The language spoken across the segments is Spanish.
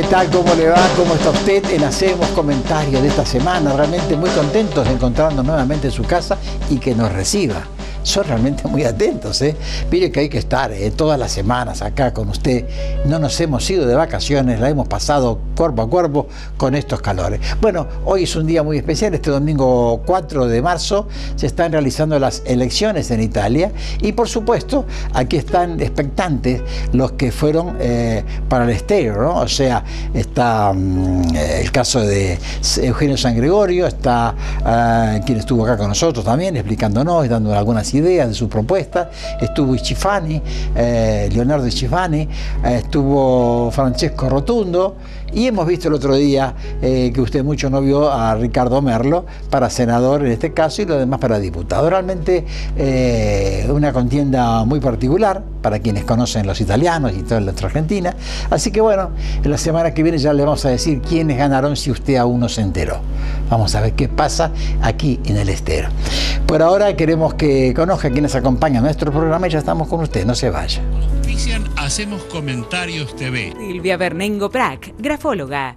tal? ¿Cómo le va? ¿Cómo está usted? En Hacemos Comentarios de esta semana. Realmente muy contentos de encontrarnos nuevamente en su casa y que nos reciba. Son realmente muy atentos, ¿eh? Mire que hay que estar todas las semanas acá con usted. No nos hemos ido de vacaciones, la hemos pasado cuerpo a cuerpo con estos calores. Bueno, hoy es un día muy especial. Este domingo 4 de marzo se están realizando las elecciones en Italia y por supuesto aquí están expectantes los que fueron para el exterior, ¿no? O sea, está el caso de Eugenio San Gregorio, está quien estuvo acá con nosotros también explicándonos y dando algunas ideas de su propuesta. Estuvo Schifani, Leonardo Schifani, estuvo Francesco Rotundo y hemos visto el otro día que usted mucho no vio a Ricardo Merlo para senador en este caso y lo demás para diputado. Realmente una contienda muy particular para quienes conocen los italianos y toda nuestra Argentina. Así que bueno, en la semana que viene ya le vamos a decir quiénes ganaron si usted aún no se enteró. Vamos a ver qué pasa aquí en el Estero. Por ahora queremos que conozca quienes acompañan nuestro programa y ya estamos con usted, no se vaya. Hacemos Comentarios TV. Silvia Bernengo Prac, grafóloga,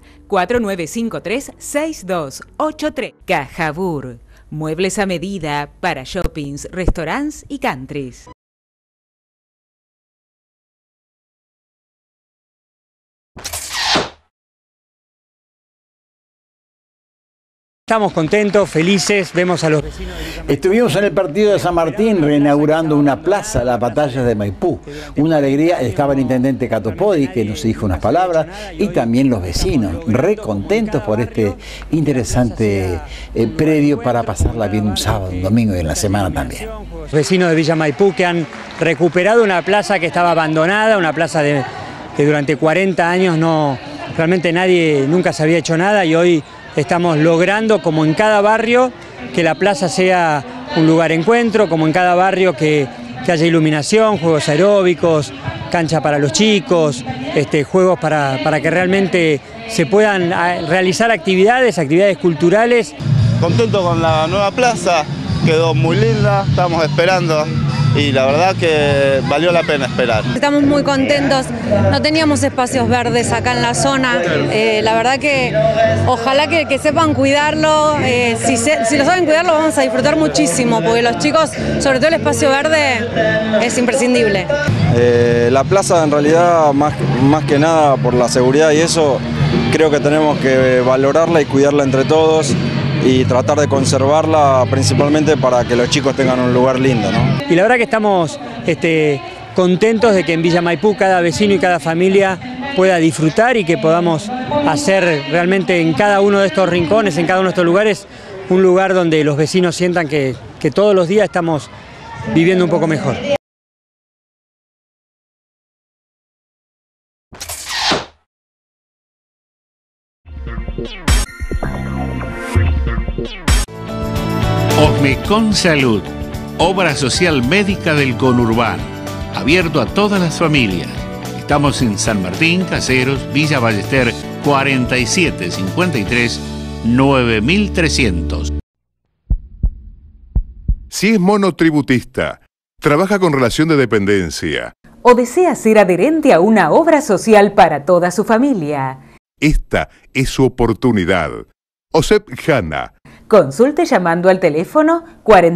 4953-6283. Cajabur, muebles a medida para shoppings, restaurantes y countries. Estamos contentos, felices, vemos a los vecinos. Estuvimos en el partido de San Martín reinaugurando una plaza, las batallas de Maipú. Una alegría, estaba el intendente Catopodi que nos dijo unas palabras y también los vecinos, re contentos por este interesante predio para pasarla bien un sábado, un domingo y en la semana también. Los vecinos de Villa Maipú que han recuperado una plaza que estaba abandonada, una plaza que durante 40 años realmente nadie nunca se había hecho nada y hoy estamos logrando, como en cada barrio, que la plaza sea un lugar de encuentro, como en cada barrio que haya iluminación, juegos aeróbicos, cancha para los chicos, juegos para que realmente se puedan realizar actividades culturales. Contento con la nueva plaza, quedó muy linda, estamos esperando. Y la verdad que valió la pena esperar. Estamos muy contentos, no teníamos espacios verdes acá en la zona, la verdad que ojalá que sepan cuidarlo, si lo saben cuidar lo vamos a disfrutar muchísimo, porque los chicos, sobre todo el espacio verde, es imprescindible. La plaza en realidad, más que nada por la seguridad y eso, creo que tenemos que valorarla y cuidarla entre todos y tratar de conservarla principalmente para que los chicos tengan un lugar lindo, ¿no? Y la verdad que estamos contentos de que en Villa Maipú cada vecino y cada familia pueda disfrutar y que podamos hacer realmente en cada uno de estos rincones, en cada uno de estos lugares, un lugar donde los vecinos sientan que todos los días estamos viviendo un poco mejor. Osmecon Salud, obra social médica del conurbano, abierto a todas las familias. Estamos en San Martín, Caseros, Villa Ballester, 4753 9300. Si es monotributista, trabaja con relación de dependencia O desea ser adherente a una obra social para toda su familia. esta es su oportunidad. OSEP Jana. Consulte llamando al teléfono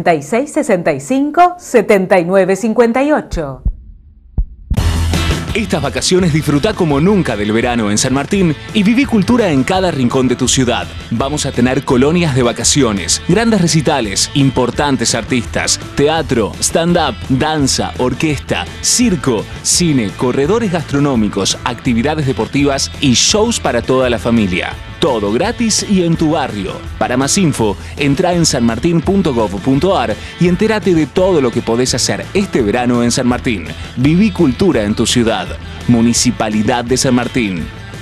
4665-7958. Estas vacaciones disfruta como nunca del verano en San Martín y viví cultura en cada rincón de tu ciudad. Vamos a tener colonias de vacaciones, grandes recitales, importantes artistas, teatro, stand-up, danza, orquesta, circo, cine, corredores gastronómicos, actividades deportivas y shows para toda la familia. Todo gratis y en tu barrio. Para más info, entra en sanmartin.gov.ar y entérate de todo lo que podés hacer este verano en San Martín. Viví cultura en tu ciudad. Municipalidad de San Martín.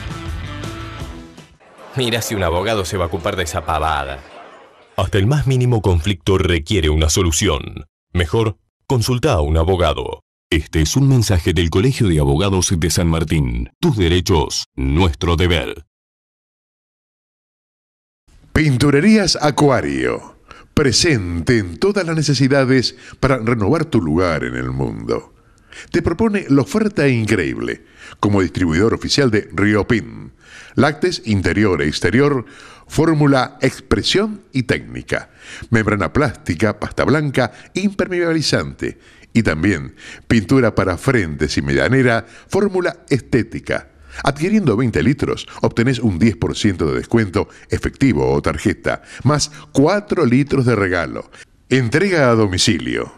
Mira si un abogado se va a ocupar de esa pavada. Hasta el más mínimo conflicto requiere una solución. Mejor, consulta a un abogado. Este es un mensaje del Colegio de Abogados de San Martín. Tus derechos, nuestro deber. Pinturerías Acuario. Presente en todas las necesidades para renovar tu lugar en el mundo. te propone la oferta increíble como distribuidor oficial de Riopin, lácteos interior e exterior, fórmula expresión y técnica, membrana plástica, pasta blanca, impermeabilizante y también pintura para frentes y medianera, fórmula estética. Adquiriendo 20 litros, obtenés un 10% de descuento efectivo o tarjeta, más 4 litros de regalo. Entrega a domicilio.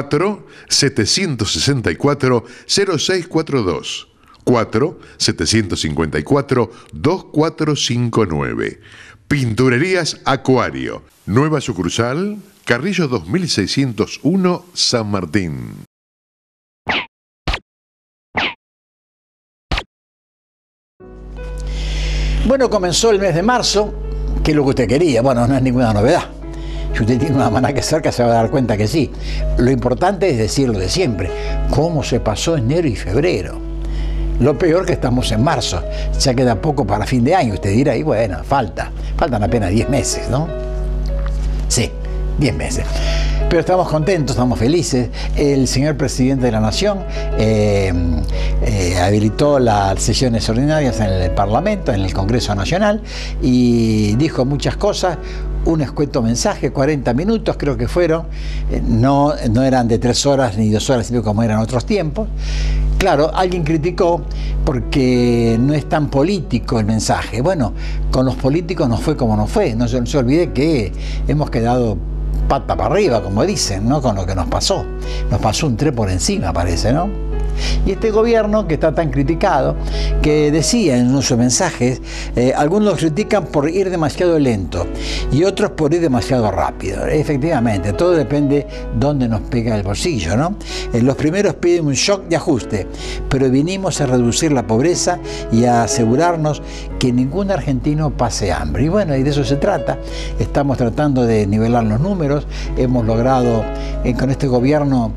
4-764-0642. 4-754-2459. Pinturerías Acuario. Nueva sucursal, Carrillo 2601, San Martín. Bueno, comenzó el mes de marzo, que es lo que usted quería. Bueno, no es ninguna novedad. Si usted tiene una almanaque cerca se va a dar cuenta que sí. Lo importante es decirlo de siempre. ¿Cómo se pasó enero y febrero? Lo peor que estamos en marzo. Ya queda poco para fin de año. Usted dirá, y bueno, faltan apenas 10 meses, ¿no? Sí, 10 meses. Pero estamos contentos, estamos felices. El señor presidente de la Nación habilitó las sesiones ordinarias en el Parlamento, en el Congreso Nacional, y dijo muchas cosas. Un escueto mensaje, 40 minutos creo que fueron, no eran de 3 horas ni 2 horas, sino como eran otros tiempos. Claro, alguien criticó porque no es tan político el mensaje. Bueno, con los políticos nos fue como nos fue. No se olvide que hemos quedado pata para arriba, como dicen, ¿no? Con lo que nos pasó. Nos pasó un tren por encima, parece, ¿no? Y este gobierno que está tan criticado, que decía en sus mensajes, algunos critican por ir demasiado lento y otros por ir demasiado rápido. Efectivamente, todo depende dónde nos pega el bolsillo, ¿no? Los primeros piden un shock de ajuste, pero vinimos a reducir la pobreza y a asegurarnos que ningún argentino pase hambre. Y bueno, y de eso se trata. Estamos tratando de nivelar los números. Hemos logrado con este gobierno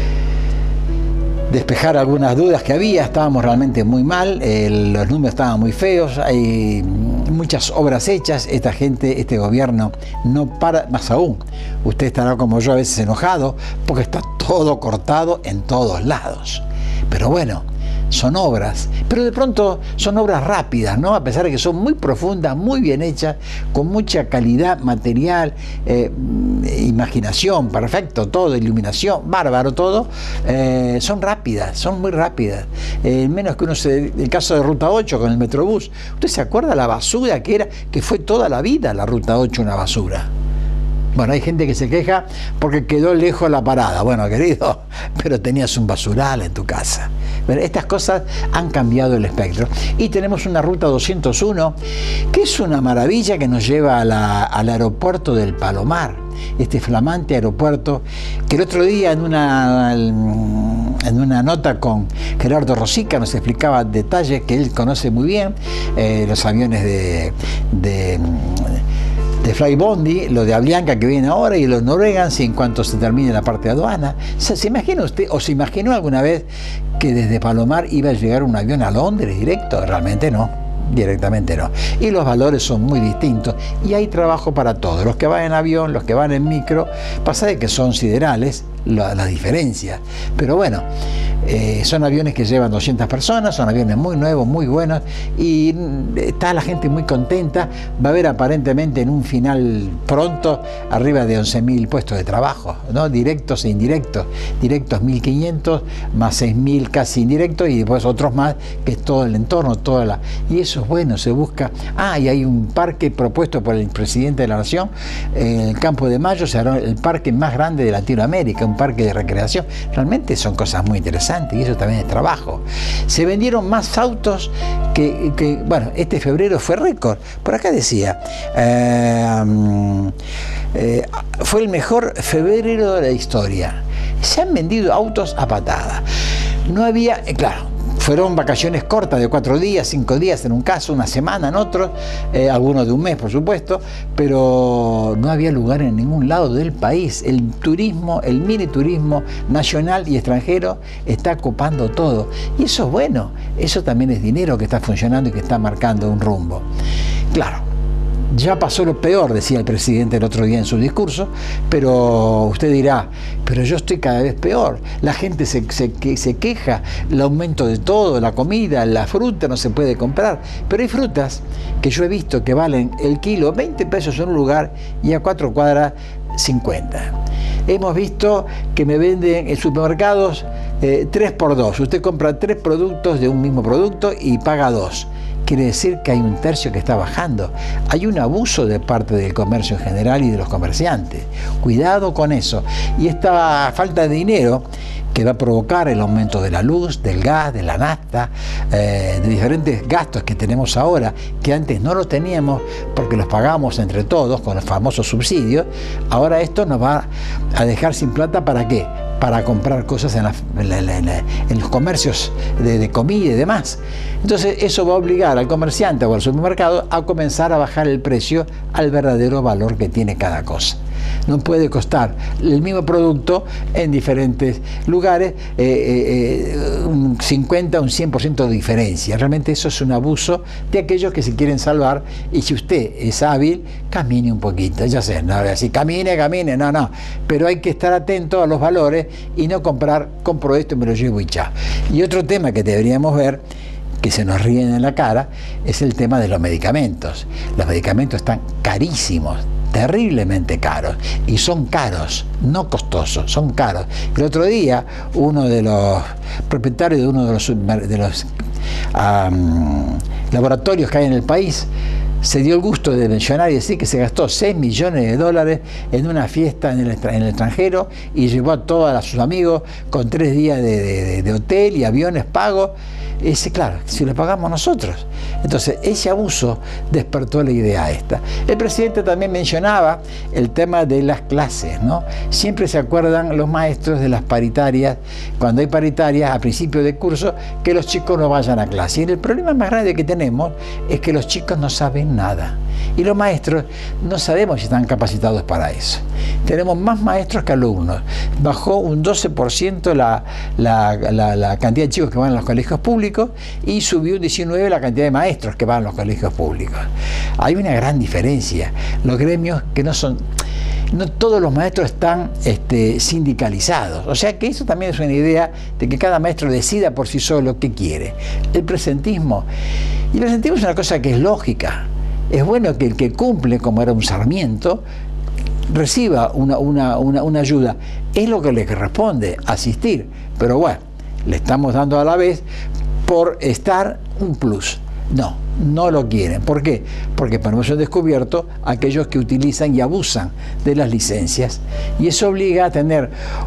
despejar algunas dudas que había. Estábamos realmente muy mal, los números estaban muy feos, hay muchas obras hechas. Esta gente, este gobierno no para, más aún, usted estará como yo a veces enojado porque está todo cortado en todos lados. Pero bueno, son obras, pero de pronto son obras rápidas, ¿no? A pesar de que son muy profundas, muy bien hechas, con mucha calidad material, imaginación, perfecto, todo, iluminación, bárbaro todo, son rápidas, son muy rápidas. Menos que el caso de Ruta 8 con el Metrobús. ¿Usted se acuerda la basura que era? Que fue toda la vida la Ruta 8 una basura. Bueno, hay gente que se queja porque quedó lejos la parada. Bueno, querido, pero tenías un basural en tu casa. Pero estas cosas han cambiado el espectro. Y tenemos una ruta 201, que es una maravilla, que nos lleva al aeropuerto del Palomar. Este flamante aeropuerto que el otro día en una nota con Gerardo Rosica nos explicaba detalles que él conoce muy bien, los aviones de Flybondi, lo de Avianca que viene ahora y los Norwegian en cuanto se termine la parte de aduana. ¿Se imagina usted o se imaginó alguna vez que desde Palomar iba a llegar un avión a Londres directo? Realmente no. Directamente no. Y los valores son muy distintos y hay trabajo para todos. Los que van en avión, los que van en micro, pasa de que son siderales las diferencias. Pero bueno, son aviones que llevan 200 personas, son aviones muy nuevos, muy buenos y está la gente muy contenta. Va a haber aparentemente en un final pronto arriba de 11.000 puestos de trabajo, ¿no? Directos e indirectos. Directos 1.500 más 6.000 casi indirectos y después otros más, que es todo el entorno, y eso es bueno, se busca. Y hay un parque propuesto por el presidente de la Nación, en el Campo de Mayo se hará el parque más grande de Latinoamérica, un parque de recreación. Realmente son cosas muy interesantes y eso también es trabajo. Se vendieron más autos que bueno, este febrero fue récord. Por acá decía, fue el mejor febrero de la historia. Se han vendido autos a patada. No había, claro, fueron vacaciones cortas de 4 días, 5 días en un caso, una semana en otro, algunos de un mes por supuesto, pero no había lugar en ningún lado del país. El turismo, el mini turismo nacional y extranjero está copando todo. Y eso es bueno, eso también es dinero que está funcionando y que está marcando un rumbo. Claro, Ya pasó lo peor, decía el presidente el otro día en su discurso, pero usted dirá, pero yo estoy cada vez peor. La gente se queja, el aumento de todo, la comida, la fruta no se puede comprar. Pero hay frutas que yo he visto que valen el kilo 20 pesos en un lugar y a 4 cuadras 50. Hemos visto que me venden en supermercados 3 por 2. Usted compra 3 productos de un mismo producto y paga 2. Quiere decir que hay un tercio que está bajando. Hay un abuso de parte del comercio en general y de los comerciantes. Cuidado con eso. Y esta falta de dinero que va a provocar el aumento de la luz, del gas, de la nafta, de diferentes gastos que tenemos ahora, que antes no los teníamos porque los pagamos entre todos con los famosos subsidios. Ahora esto nos va a dejar sin plata, ¿para qué? Para comprar cosas en los comercios de comida y demás. Entonces eso va a obligar al comerciante o al supermercado a comenzar a bajar el precio al verdadero valor que tiene cada cosa. No puede costar el mismo producto en diferentes lugares un 50 o un 100% de diferencia. Realmente eso es un abuso de aquellos que se quieren salvar, y si usted es hábil, camine un poquito. Ya sé, no así, camine, no. Pero hay que estar atento a los valores y no compro esto y me lo llevo y ya. Y otro tema que deberíamos ver, que se nos ríen en la cara, es el tema de los medicamentos. Los medicamentos están carísimos, terriblemente caros, y son caros, no costosos, son caros. El otro día uno de los propietarios de uno de los laboratorios que hay en el país se dio el gusto de mencionar y decir que se gastó $6 millones en una fiesta en el extranjero y llevó a todos sus amigos con 3 días de hotel y aviones pagos. Claro, si lo pagamos nosotros. Entonces, ese abuso despertó la idea esta. El presidente también mencionaba el tema de las clases, ¿no? Siempre se acuerdan los maestros de las paritarias, cuando hay paritarias a principio de curso, que los chicos no vayan a clase. Y el problema más grande que tenemos es que los chicos no saben nada. Y los maestros no sabemos si están capacitados para eso. Tenemos más maestros que alumnos. Bajó un 12% la cantidad de chicos que van a los colegios públicos y subió un 19% la cantidad de maestros que van a los colegios públicos. Hay una gran diferencia. Los gremios que no todos los maestros están sindicalizados. O sea que eso también es una idea de que cada maestro decida por sí solo qué quiere. El presentismo. Y el presentismo es una cosa que es lógica. Es bueno que el que cumple, como era un Sarmiento, reciba una ayuda. Es lo que le corresponde, asistir. Pero bueno, le estamos dando a la vez por estar un plus. No lo quieren. ¿Por qué? Porque hemos descubierto aquellos que utilizan y abusan de las licencias. Y eso obliga a tener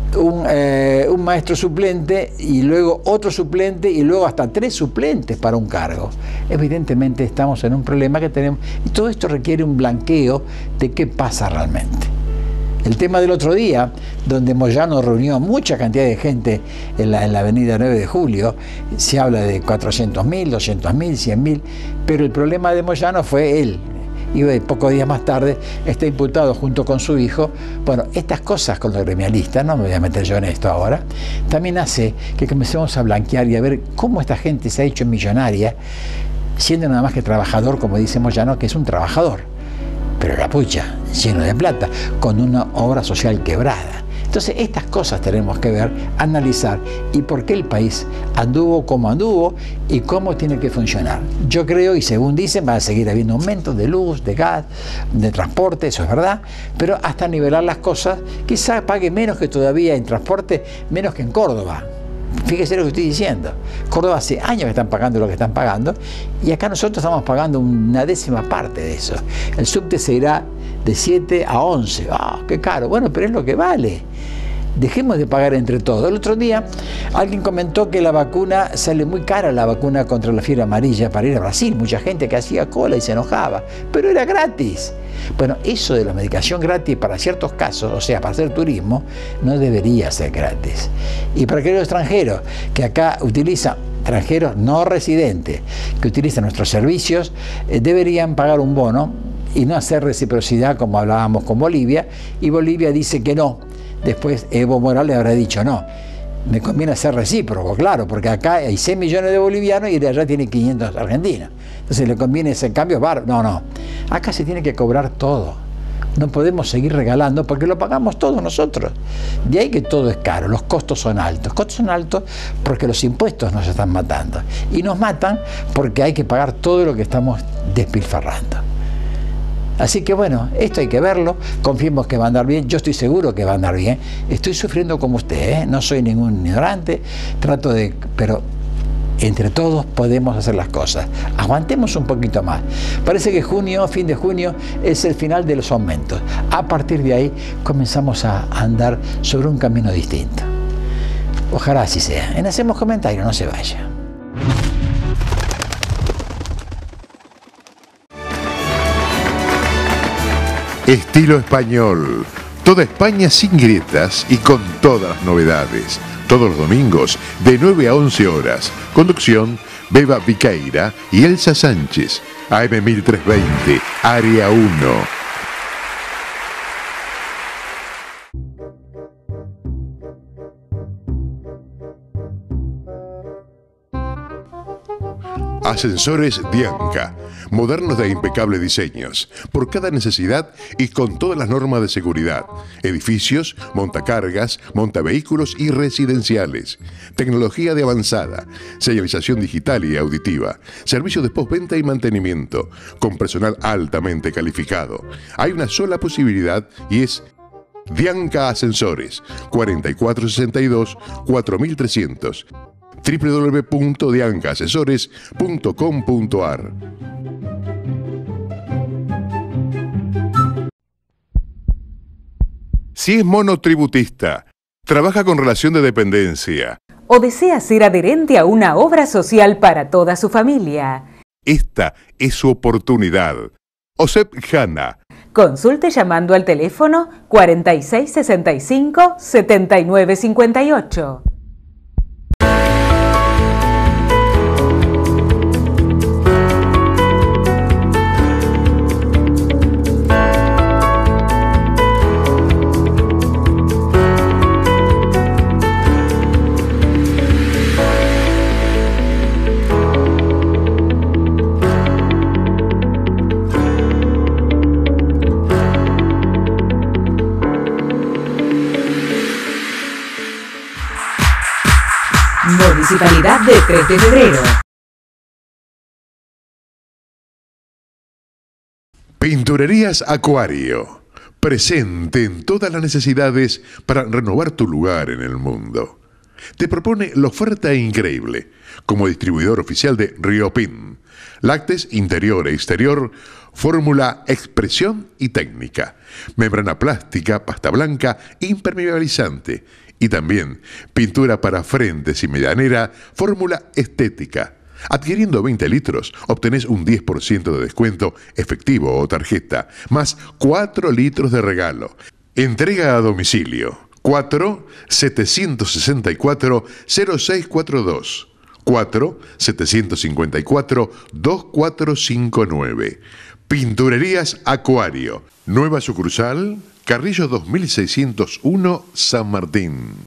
un maestro suplente y luego otro suplente y luego hasta 3 suplentes para un cargo. Evidentemente estamos en un problema que tenemos, y todo esto requiere un blanqueo de qué pasa realmente. El tema del otro día, donde Moyano reunió mucha cantidad de gente en la avenida 9 de Julio, se habla de 400.000, 200.000, 100.000, pero el problema de Moyano fue él. Y pocos días más tarde está imputado junto con su hijo. Bueno, estas cosas con los gremialistas, no me voy a meter yo en esto ahora, también hace que comencemos a blanquear y a ver cómo esta gente se ha hecho millonaria, siendo nada más que trabajador, como dice Moyano, que es un trabajador. Pero la pucha, lleno de plata, con una obra social quebrada. Entonces, estas cosas tenemos que ver, analizar, y por qué el país anduvo como anduvo y cómo tiene que funcionar. Yo creo, y según dicen, va a seguir habiendo aumentos de luz, de gas, de transporte, eso es verdad, pero hasta nivelar las cosas, quizás pague menos que todavía en transporte, menos que en Córdoba. Fíjese lo que estoy diciendo. Córdoba hace años que están pagando lo que están pagando, y acá nosotros estamos pagando una 10ª parte de eso. El subte se irá de 7 a 11. ¡Ah, qué caro! Bueno, pero es lo que vale. Dejemos de pagar entre todos. El otro día alguien comentó que la vacuna sale muy cara, la vacuna contra la fiebre amarilla, para ir a Brasil. Mucha gente que hacía cola y se enojaba, pero era gratis. Bueno, eso de la medicación gratis para ciertos casos, o sea, para hacer turismo, no debería ser gratis. Y para aquellos extranjeros que acá utilizan, extranjeros no residentes, que utilizan nuestros servicios, deberían pagar un bono y no hacer reciprocidad como hablábamos con Bolivia, y Bolivia dice que no. Después Evo Morales habrá dicho no. me conviene ser recíproco, claro, porque acá hay 6 millones de bolivianos y de allá tiene 500 argentinos. Entonces le conviene ese cambio bárbaro. No, no. Acá se tiene que cobrar todo. No podemos seguir regalando porque lo pagamos todos nosotros. De ahí que todo es caro, los costos son altos. Los costos son altos porque los impuestos nos están matando. Y nos matan porque hay que pagar todo lo que estamos despilfarrando. Así que bueno, esto hay que verlo, confiemos que va a andar bien, yo estoy seguro que va a andar bien. Estoy sufriendo como usted, ¿eh? No soy ningún ignorante, pero entre todos podemos hacer las cosas. Aguantemos un poquito más. Parece que junio, fin de junio, es el final de los aumentos. A partir de ahí comenzamos a andar sobre un camino distinto. Ojalá así sea. En Hacemos Comentarios, no se vaya. Estilo español. Toda España sin grietas y con todas las novedades. Todos los domingos, de 9 a 11 horas. Conducción, Beba Viqueira y Elsa Sánchez. AM 1320, Área 1. Ascensores Dianca, modernos de impecables diseños, por cada necesidad y con todas las normas de seguridad. Edificios, montacargas, montavehículos y residenciales. Tecnología de avanzada, señalización digital y auditiva, servicios de postventa y mantenimiento, con personal altamente calificado. Hay una sola posibilidad y es Dianca Ascensores, 4462-4300. www.diancaasesores.com.ar. Si es monotributista, trabaja con relación de dependencia o desea ser adherente a una obra social para toda su familia, esta es su oportunidad. OSEP Jana. Consulte llamando al teléfono 4665-7958. Municipalidad de 3 de febrero. Pinturerías Acuario. Presente en todas las necesidades para renovar tu lugar en el mundo. Te propone la oferta increíble como distribuidor oficial de Riopin. Lácteos interior e exterior, fórmula expresión y técnica. Membrana plástica, pasta blanca, impermeabilizante. Y también pintura para frentes y medianera, fórmula estética. Adquiriendo 20 litros, obtenés un 10% de descuento efectivo o tarjeta, más 4 litros de regalo. Entrega a domicilio. 4-764-0642. 4-754-2459. Pinturerías Acuario. Nueva sucursal, Carrillo 2601, San Martín.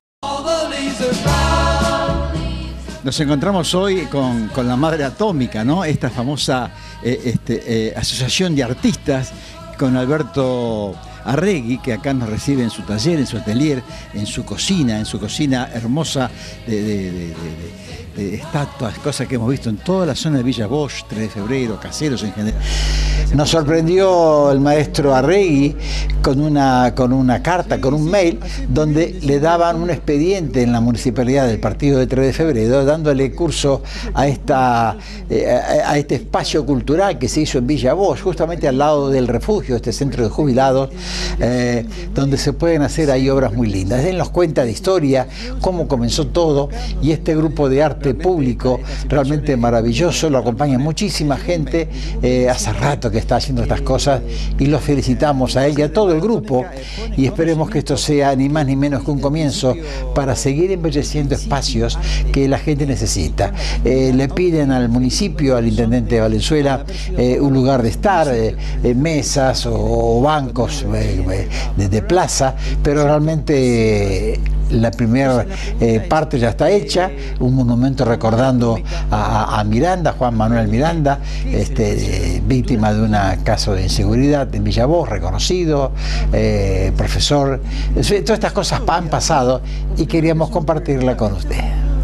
Nos encontramos hoy con la Madre Atómica, ¿no? Esta famosa asociación de artistas, con Alberto Arregui, que acá nos recibe en su taller, en su atelier, en su cocina hermosa de estatuas, cosas que hemos visto en toda la zona de Villa Bosch, 3 de febrero, caseros en general. Nos sorprendió el maestro Arregui con una carta, con un mail, donde le daban un expediente en la municipalidad del partido de 3 de febrero, dándole curso a este espacio cultural que se hizo en Villa Bosch, justamente al lado del refugio, este centro de jubilados, donde se pueden hacer ahí obras muy lindas. Él nos cuenta de historia, cómo comenzó todo, y este grupo de arte público realmente maravilloso, lo acompaña muchísima gente, hace rato que está haciendo estas cosas, y los felicitamos a él y a todo el grupo, y esperemos que esto sea ni más ni menos que un comienzo para seguir embelleciendo espacios que la gente necesita. Le piden al municipio, al intendente de Valenzuela, un lugar de estar, mesas o bancos de plaza, pero realmente la primera parte ya está hecha, un monumento recordando a Miranda, Juan Manuel Miranda, víctima de un caso de inseguridad en Villa Voz, reconocido, profesor. Todas estas cosas han pasado y queríamos compartirla con usted.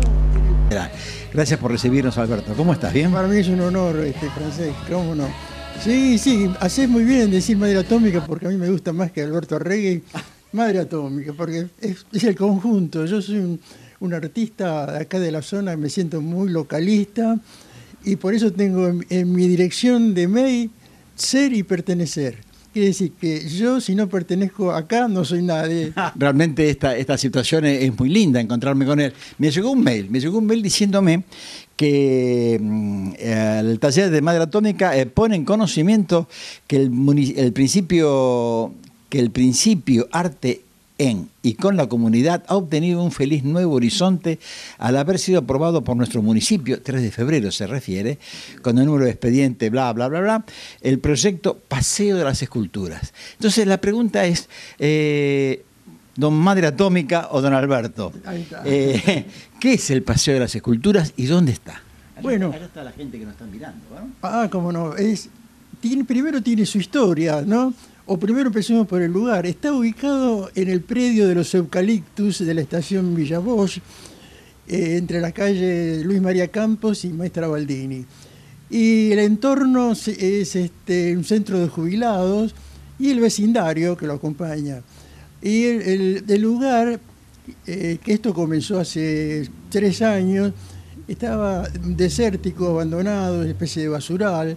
Gracias por recibirnos, Alberto. ¿Cómo estás? ¿Bien? Para mí es un honor, francés, ¿cómo no? Sí, haces muy bien en decir Madre Atómica, porque a mí me gusta más que Alberto Arregui. Madre Atómica, porque es el conjunto. Yo soy un artista de acá de la zona, me siento muy localista, y por eso tengo en mi dirección de mail ser y pertenecer. Quiere decir que yo, si no pertenezco acá, no soy nadie. Realmente esta situación es muy linda, encontrarme con él. Me llegó un mail diciéndome que el taller de Madre Atómica pone en conocimiento que el principio arte en y con la comunidad ha obtenido un feliz nuevo horizonte al haber sido aprobado por nuestro municipio, 3 de febrero se refiere, con el número de expediente, bla, bla, bla, bla, el proyecto Paseo de las Esculturas. Entonces la pregunta es, don Madre Atómica o don Alberto, ¿qué es el Paseo de las Esculturas y dónde está? Bueno, acá está la gente que nos está mirando, ¿no? Cómo no, primero tiene su historia, ¿no? O primero empecemos por el lugar. Está ubicado en el predio de los eucaliptus de la estación Villa Bosch, entre la calle Luis María Campos y Maestra Baldini. Y el entorno es un centro de jubilados y el vecindario que lo acompaña. Y el lugar, que esto comenzó hace 3 años, estaba desértico, abandonado, una especie de basural,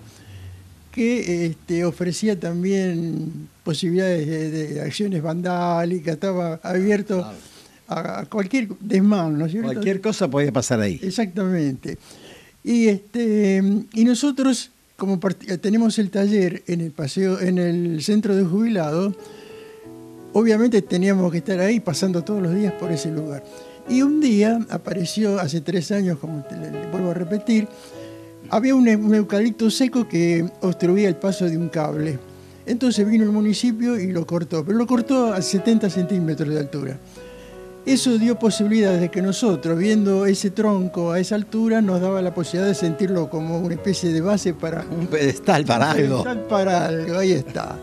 que ofrecía también posibilidades de acciones vandálicas, estaba abierto a cualquier desmán, ¿no es cierto? Cualquier cosa podía pasar ahí. Exactamente. Y nosotros, como tenemos el taller en el paseo, en el centro de jubilados, obviamente teníamos que estar ahí pasando todos los días por ese lugar. Y un día apareció, hace 3 años, como le vuelvo a repetir, había un eucalipto seco que obstruía el paso de un cable. Entonces vino el municipio y lo cortó, pero lo cortó a 70 centímetros de altura. Eso dio posibilidad de que nosotros, viendo ese tronco a esa altura, nos daba la posibilidad de sentirlo como una especie de base para... Un pedestal para algo. Un pedestal para algo, ahí está.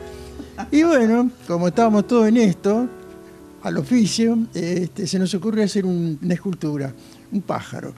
Y bueno, como estábamos todos en esto, al oficio, se nos ocurrió hacer una escultura, un pájaro.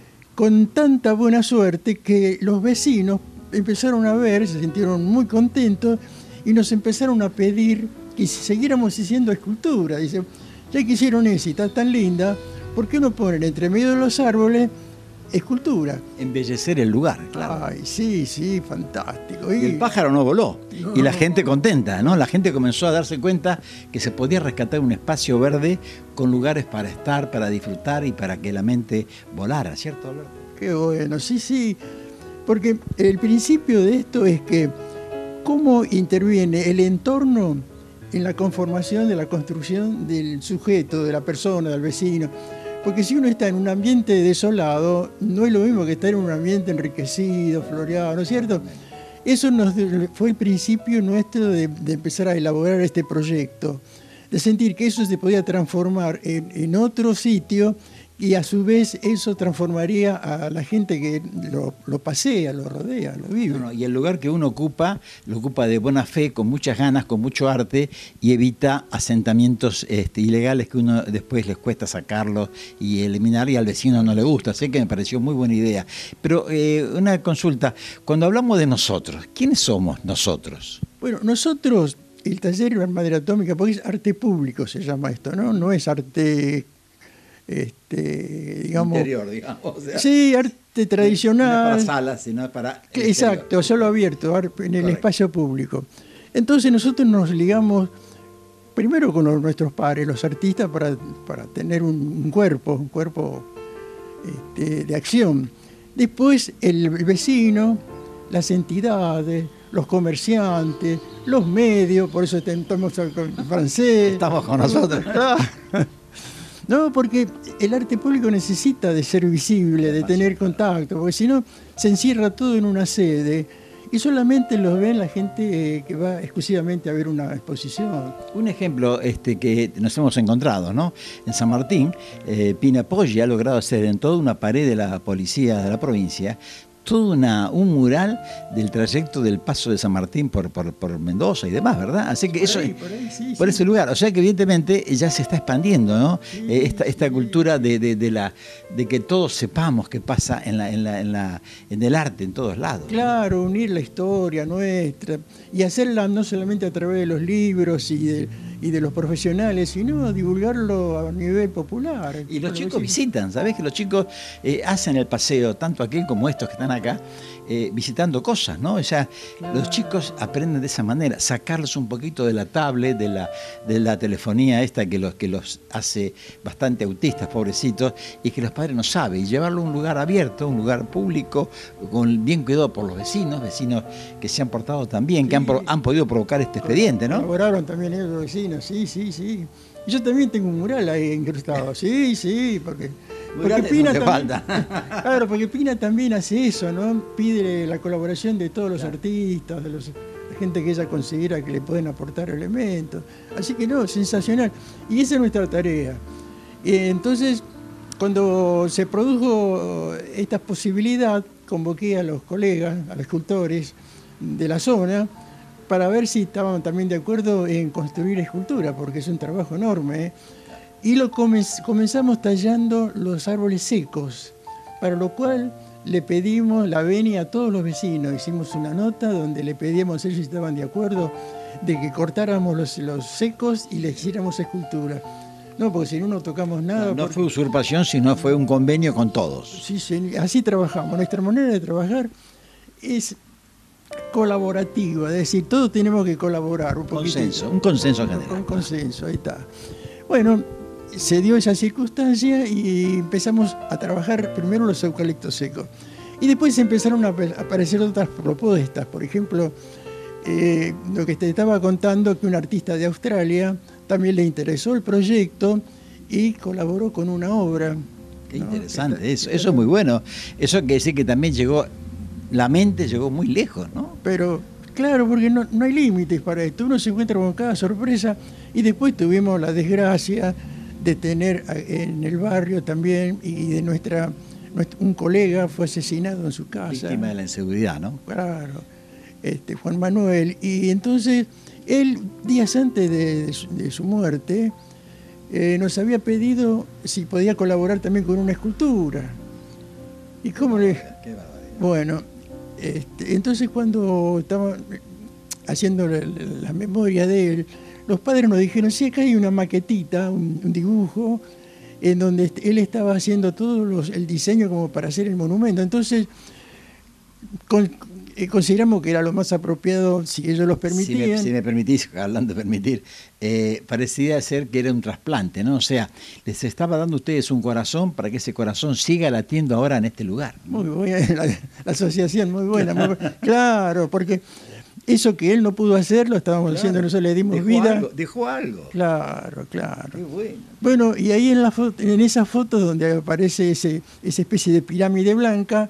Con tanta buena suerte que los vecinos empezaron a ver, se sintieron muy contentos y nos empezaron a pedir que siguiéramos haciendo escultura. Dice, ya que hicieron eso y está tan linda, ¿por qué no ponen entre medio de los árboles escultura? Embellecer el lugar, claro. Ay, sí, fantástico. Y el pájaro no voló. No, y la gente contenta, ¿no? La gente comenzó a darse cuenta que se podía rescatar un espacio verde con lugares para estar, para disfrutar y para que la mente volara, ¿cierto, Alberto? Qué bueno, sí. Porque el principio de esto es que cómo interviene el entorno en la conformación de la construcción del sujeto, de la persona, del vecino. Porque si uno está en un ambiente desolado, no es lo mismo que estar en un ambiente enriquecido, floreado, ¿no es cierto? Eso fue el principio nuestro de empezar a elaborar este proyecto, de sentir que eso se podía transformar en otro sitio y a su vez eso transformaría a la gente que lo pasea, lo rodea, lo vive. Y el lugar que uno ocupa, lo ocupa de buena fe, con muchas ganas, con mucho arte, y evita asentamientos ilegales que uno después les cuesta sacarlos y eliminar, y al vecino no le gusta. Así que me pareció muy buena idea. Pero una consulta, cuando hablamos de nosotros, ¿quiénes somos nosotros? Bueno, nosotros, el taller de Madre Atómica, porque es arte público, se llama esto, ¿no? No es arte... digamos, interior, digamos. O sea, sí, arte tradicional. No es para salas, sino para... Exacto, solo abierto, en el espacio público. Entonces nosotros nos ligamos primero con nuestros pares, los artistas, para tener un cuerpo de acción. Después el vecino, las entidades, los comerciantes, los medios, por eso estamos con francés. Estamos con nosotros. No, porque el arte público necesita de ser visible, de tener contacto, porque si no se encierra todo en una sede y solamente los ven la gente que va exclusivamente a ver una exposición. Un ejemplo que nos hemos encontrado, ¿no? En San Martín, Pina Poggi ha logrado hacer en toda una pared de la policía de la provincia todo un mural del trayecto del paso de San Martín por Mendoza y demás, ¿verdad? Así que por ese lugar, o sea que evidentemente ya se está expandiendo, ¿no? Sí, esta cultura de que todos sepamos qué pasa en el arte en todos lados. Claro, unir la historia nuestra y hacerla no solamente a través de los libros y de los profesionales, sino divulgarlo a nivel popular. Y los chicos visitan, ¿sabés? Que los chicos hacen el paseo, tanto aquel como estos que están acá, visitando cosas, ¿no? O sea, claro, los chicos aprenden de esa manera, sacarlos un poquito de la tablet, de la telefonía esta que los hace bastante autistas, pobrecitos, y que los padres no saben, y llevarlo a un lugar abierto, un lugar público, bien cuidado por los vecinos que se han portado tan bien, que han podido provocar este expediente, ¿no? Colaboraron también ellos, los vecinos, sí. Yo también tengo un mural ahí incrustado, sí, porque Pina también, claro, porque Pina también hace eso, ¿no? Pide la colaboración de todos los artistas, de la gente que ella considera que le pueden aportar elementos. Así que no, sensacional. Y esa es nuestra tarea. Entonces, cuando se produjo esta posibilidad, convoqué a los colegas, a los escultores de la zona, para ver si estaban también de acuerdo en construir escultura, porque es un trabajo enorme, ¿eh? Y comenzamos tallando los árboles secos, para lo cual le pedimos la venia a todos los vecinos. Hicimos una nota donde le pedíamos, ellos estaban de acuerdo, de que cortáramos los secos y le hiciéramos escultura. No, porque si no tocamos nada. No fue usurpación, sino fue un convenio con todos. Sí, así trabajamos. Nuestra manera de trabajar es colaborativa, es decir, todos tenemos que colaborar un poquito. Un consenso general. Un consenso, ahí está. Bueno, se dio esa circunstancia y empezamos a trabajar primero los eucaliptos secos. Y después empezaron a aparecer otras propuestas. Por ejemplo, lo que te estaba contando, que un artista de Australia también le interesó el proyecto y colaboró con una obra. Qué interesante, eso es muy bueno. Eso quiere decir que también la mente llegó muy lejos, ¿no? Pero, claro, porque no hay límites para esto. Uno se encuentra con cada sorpresa y después tuvimos la desgracia de tener en el barrio también y de un colega fue asesinado en su casa. Víctima de la inseguridad, ¿no? Claro, Juan Manuel. Y entonces, él, días antes de su muerte, nos había pedido si podía colaborar también con una escultura. ¿Y cómo le...? Qué barbaridad. Bueno, entonces cuando estaba haciendo la memoria de él, los padres nos dijeron, sí, acá hay una maquetita, un dibujo, en donde él estaba haciendo todo el diseño como para hacer el monumento. Entonces, consideramos que era lo más apropiado, si ellos los permitían. Si me permitís, hablando de permitir, parecía ser que era un trasplante, ¿no? O sea, les estaba dando a ustedes un corazón para que ese corazón siga latiendo ahora en este lugar, ¿no? Muy buena, la asociación, muy buena. Claro, porque eso que él no pudo hacer, lo estábamos haciendo, nosotros le dimos vida. Dejó algo. Claro. Qué bueno. Bueno, y ahí en esa foto donde aparece esa especie de pirámide blanca,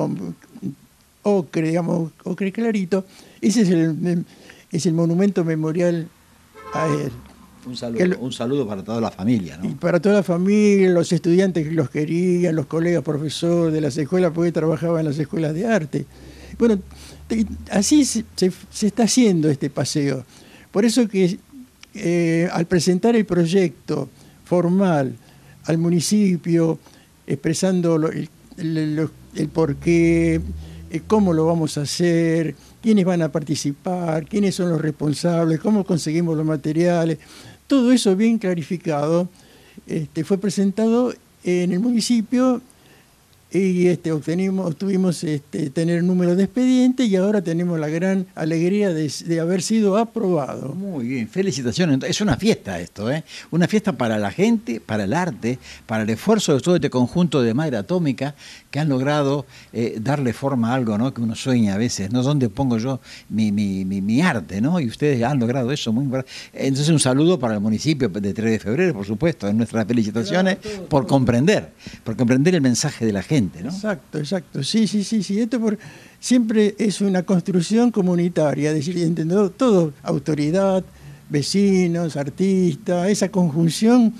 ocre clarito, ese es el monumento memorial a él. Un saludo para toda la familia, ¿no? Y para toda la familia, los estudiantes que los querían, los colegas profesores de las escuelas, porque trabajaba en las escuelas de arte. Bueno, así se está haciendo este paseo. Por eso que al presentar el proyecto formal al municipio, expresando el porqué, cómo lo vamos a hacer, quiénes van a participar, quiénes son los responsables, cómo conseguimos los materiales, todo eso bien clarificado, fue presentado en el municipio y obtuvimos tener número de expediente y ahora tenemos la gran alegría de haber sido aprobado. Muy bien, felicitaciones. Es una fiesta esto, ¿eh? Una fiesta para la gente, para el arte, para el esfuerzo de todo este conjunto de Madre Atómica que han logrado darle forma a algo, ¿no? Que uno sueña a veces, ¿no? ¿Dónde pongo yo mi arte, ¿no? Y ustedes han logrado eso muy importante. Entonces un saludo para el municipio de 3 de febrero, por supuesto, en nuestras felicitaciones, claro, por comprender el mensaje de la gente. gente, ¿no? Exacto. Sí. Esto siempre es una construcción comunitaria, es decir, entendiendo todo, autoridad, vecinos, artistas, esa conjunción.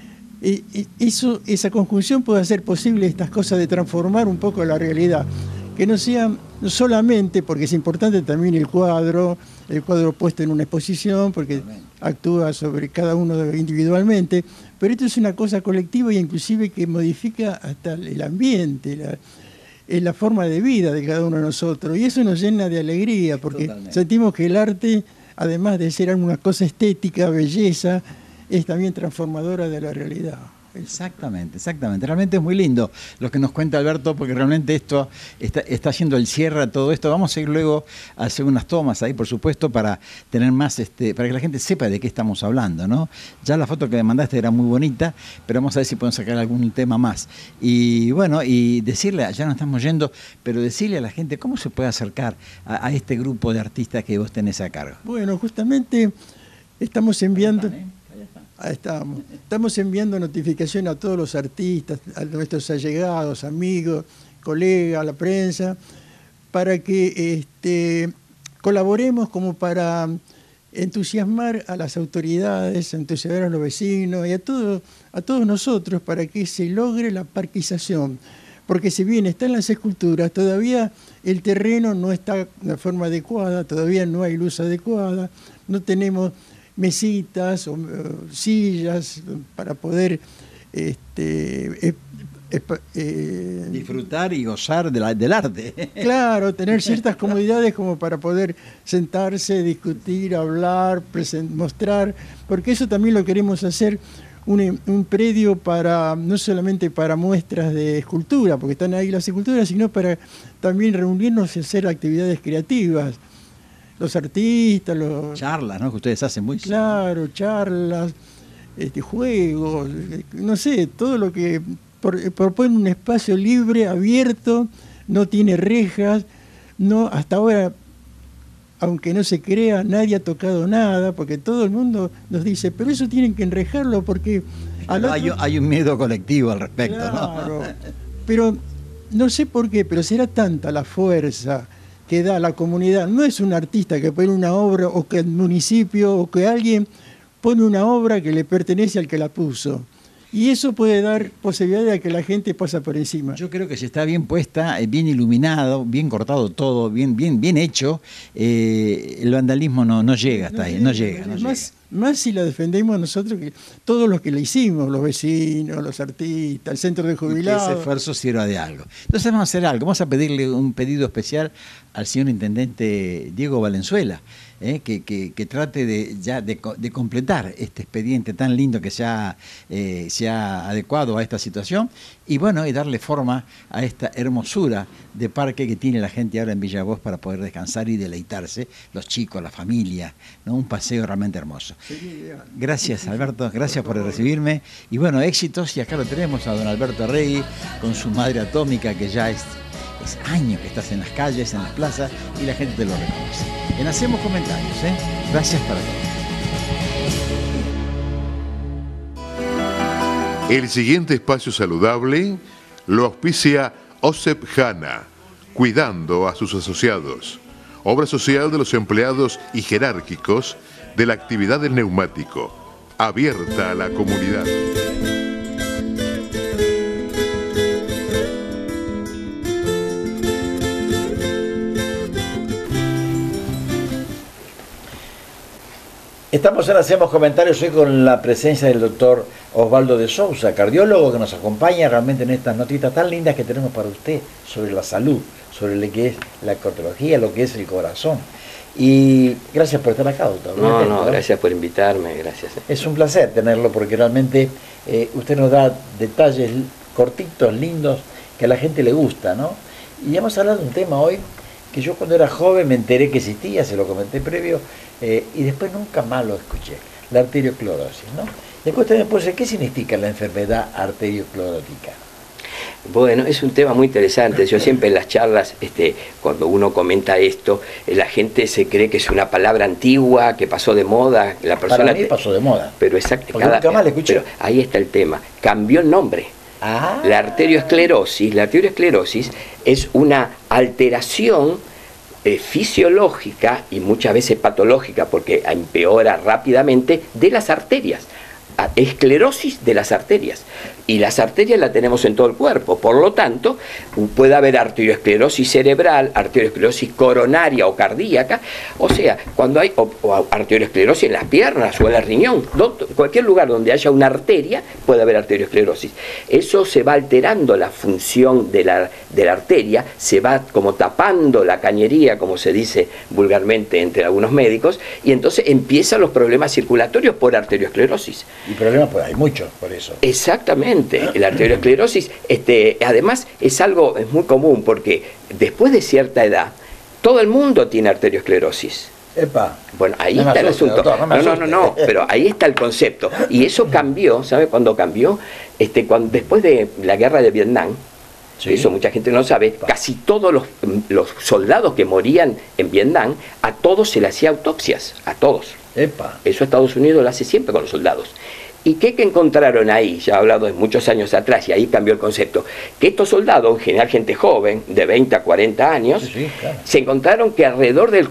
Esa conjunción puede hacer posible estas cosas de transformar un poco la realidad. Que no sea solamente, porque es importante también el cuadro puesto en una exposición, porque actúa sobre cada uno individualmente, pero esto es una cosa colectiva e inclusive que modifica hasta el ambiente, la forma de vida de cada uno de nosotros, y eso nos llena de alegría, porque sentimos que el arte, además de ser una cosa estética, belleza, es también transformadora de la realidad. Exactamente. Realmente es muy lindo lo que nos cuenta Alberto, porque realmente esto está haciendo el cierre a todo esto. Vamos a ir luego a hacer unas tomas ahí, por supuesto, para tener más, para que la gente sepa de qué estamos hablando, ¿no? Ya la foto que me mandaste era muy bonita, pero vamos a ver si podemos sacar algún tema más. Y bueno, y decirle, ya nos estamos yendo, pero decirle a la gente cómo se puede acercar a este grupo de artistas que vos tenés a cargo. Bueno, justamente estamos enviando... Estamos enviando notificación a todos los artistas, a nuestros allegados, amigos, colegas, a la prensa, para que colaboremos como para entusiasmar a las autoridades, entusiasmar a los vecinos y a todos nosotros para que se logre la parquización. Porque si bien están las esculturas, todavía el terreno no está de la forma adecuada, todavía no hay luz adecuada, no tenemos mesitas o sillas para poder disfrutar y gozar del arte. Claro, tener ciertas comodidades como para poder sentarse, discutir, hablar, mostrar, porque eso también lo queremos hacer un predio no solamente para muestras de escultura, porque están ahí las esculturas, sino para también reunirnos y hacer actividades creativas. Los artistas, charlas, ¿no? Que ustedes hacen muy... Claro, charlas, juegos, no sé, todo lo que propone un espacio libre, abierto, no tiene rejas, no, hasta ahora, aunque no se crea, nadie ha tocado nada, porque todo el mundo nos dice, pero eso tienen que enrejarlo porque... Hay un miedo colectivo al respecto, claro, ¿no? Pero no sé por qué, pero será tanta la fuerza que da la comunidad. No es un artista que pone una obra, o que el municipio, o que alguien pone una obra que le pertenece al que la puso. Y eso puede dar posibilidad de que la gente pasa por encima. Yo creo que si está bien puesta, bien iluminado, bien cortado todo, bien hecho, el vandalismo no llega hasta ahí, no llega. Más si la defendemos nosotros, que todos los que la hicimos, los vecinos, los artistas, el centro de jubilados. Y que ese esfuerzo sirva de algo. Entonces vamos a hacer algo, vamos a pedirle un pedido especial al señor intendente Diego Valenzuela, que trate de completar este expediente tan lindo que se ha adecuado a esta situación y bueno, y darle forma a esta hermosura de parque que tiene la gente ahora en Villa Voz para poder descansar y deleitarse, los chicos, la familia, ¿no? Un paseo realmente hermoso. Gracias, Alberto, gracias por recibirme y bueno, éxitos, y acá lo tenemos a don Alberto Arregui con su madre atómica, que ya es años que estás en las calles, en las plazas, y la gente te lo reconoce. En Hacemos Comentarios, gracias para todos. El siguiente espacio saludable lo auspicia OSEP HANA, cuidando a sus asociados. Obra social de los empleados y jerárquicos de la actividad del neumático, abierta a la comunidad. Estamos en Hacemos Comentarios hoy con la presencia del doctor Osvaldo de Sousa, cardiólogo, que nos acompaña realmente en estas notitas tan lindas que tenemos para usted sobre la salud, sobre lo que es la cardiología, lo que es el corazón. Y gracias por estar acá, doctor. No, gracias por invitarme, gracias. Es un placer tenerlo porque realmente usted nos da detalles cortitos, lindos, que a la gente le gusta, ¿no? Y hemos hablado de un tema hoy que yo cuando era joven me enteré que existía, se lo comenté previo, y después nunca más lo escuché, la arteriosclerosis, ¿no? Y acá usted me puede decir, ¿qué significa la enfermedad arteriosclerótica? Bueno, es un tema muy interesante. Yo siempre en las charlas, cuando uno comenta esto, la gente se cree que es una palabra antigua, que pasó de moda. La persona Para mí pasó de moda. Pero exacto. Nunca más la escuché. Pero ahí está el tema. Cambió el nombre. La arterioesclerosis es una alteración fisiológica y muchas veces patológica, porque empeora rápidamente, de las arterias. Esclerosis de las arterias, y las arterias las tenemos en todo el cuerpo, por lo tanto puede haber arterioesclerosis cerebral, arterioesclerosis coronaria o cardíaca, o sea, cuando hay o arterioesclerosis en las piernas o en el riñón, cualquier lugar donde haya una arteria puede haber arterioesclerosis. Eso se va alterando la función de la arteria, se va como tapando la cañería, como se dice vulgarmente entre algunos médicos, y entonces empiezan los problemas circulatorios por arterioesclerosis. Y problemas pues hay muchos por eso. Exactamente, la arterioesclerosis además es muy común, porque después de cierta edad todo el mundo tiene arterioesclerosis. Epa. Bueno, ahí está el asunto. No, pero ahí está el concepto. Y eso cambió, ¿sabe cuándo cambió? Después de la guerra de Vietnam, sí, eso mucha gente no sabe, casi todos los soldados que morían en Vietnam, a todos se le hacía autopsias, a todos. Epa. Eso Estados Unidos lo hace siempre con los soldados. ¿Y qué encontraron ahí? Ya he hablado de muchos años atrás, y ahí cambió el concepto. Que estos soldados, en general gente joven, de 20 a 40 años, sí, claro, se encontraron que alrededor del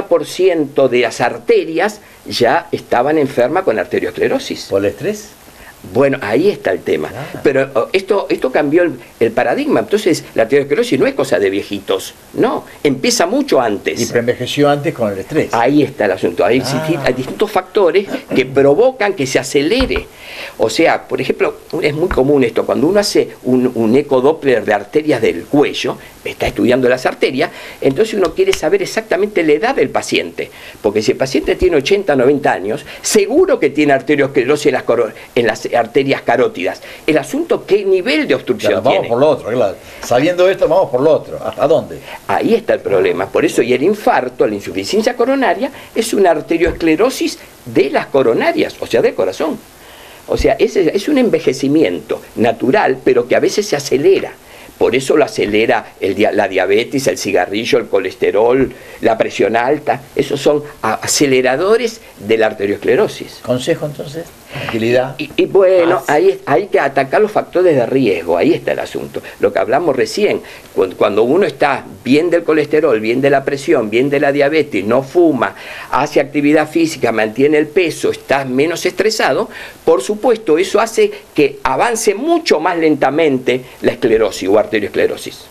40% de las arterias ya estaban enfermas con arterioesclerosis. ¿Por el estrés? Bueno, ahí está el tema. Pero esto cambió el paradigma. Entonces, la arteriosclerosis no es cosa de viejitos, no, empieza mucho antes. Y preenvejeció antes con el estrés. Ahí está el asunto. Hay distintos factores que provocan que se acelere. O sea, por ejemplo, es muy común esto, cuando uno hace un ecodoppler de arterias del cuello, está estudiando las arterias, entonces uno quiere saber exactamente la edad del paciente, porque si el paciente tiene 80, 90 años, seguro que tiene arteriosclerosis en las arterias carótidas. El asunto, ¿qué nivel de obstrucción tiene? Vamos por lo otro, claro. Sabiendo esto, vamos por lo otro. ¿Hasta dónde? Ahí está el problema. Por eso, y el infarto, la insuficiencia coronaria, es una arteriosclerosis de las coronarias, o sea, del corazón. O sea, es un envejecimiento natural, pero que a veces se acelera. Por eso lo acelera la diabetes, el cigarrillo, el colesterol, la presión alta. Esos son aceleradores de la arteriosclerosis. ¿Consejo entonces? Tranquilidad. Y bueno, ahí hay que atacar los factores de riesgo, ahí está el asunto. Lo que hablamos recién, cuando uno está bien del colesterol, bien de la presión, bien de la diabetes, no fuma, hace actividad física, mantiene el peso, está menos estresado, por supuesto eso hace que avance mucho más lentamente la esclerosis o arteriosclerosis.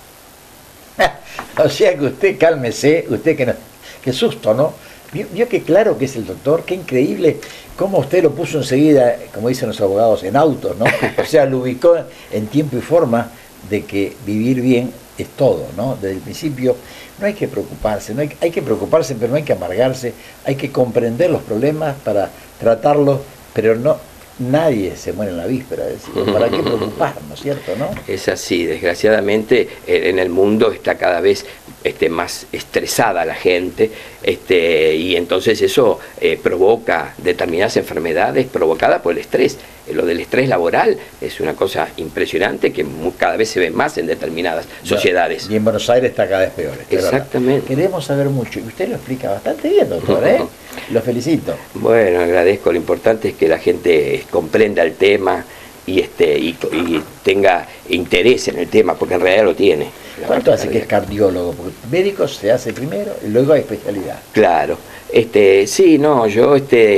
O sea que usted, cálmese, usted qué susto, ¿no? Vio que claro que es el doctor, qué increíble cómo usted lo puso enseguida, como dicen los abogados, en autos, ¿no? O sea, lo ubicó en tiempo y forma de que vivir bien es todo, ¿no? Desde el principio no hay que preocuparse, hay que preocuparse, pero no hay que amargarse, hay que comprender los problemas para tratarlos, pero nadie se muere en la víspera, es decir, ¿para qué preocuparnos, cierto, no? Es así, desgraciadamente en el mundo está cada vez más estresada la gente, y entonces eso provoca determinadas enfermedades provocadas por el estrés. Lo del estrés laboral es una cosa impresionante que cada vez se ve más en determinadas sociedades. Y en Buenos Aires está cada vez peor. Exactamente. Queremos saber mucho, y usted lo explica bastante bien, doctor, ¿eh? Lo felicito. Bueno, agradezco. Lo importante es que la gente comprenda el tema y tenga interés en el tema, porque en realidad lo tiene. ¿Cuánto hace que es cardiólogo? Porque médico se hace primero y luego hay especialidad. Claro. Sí, no, yo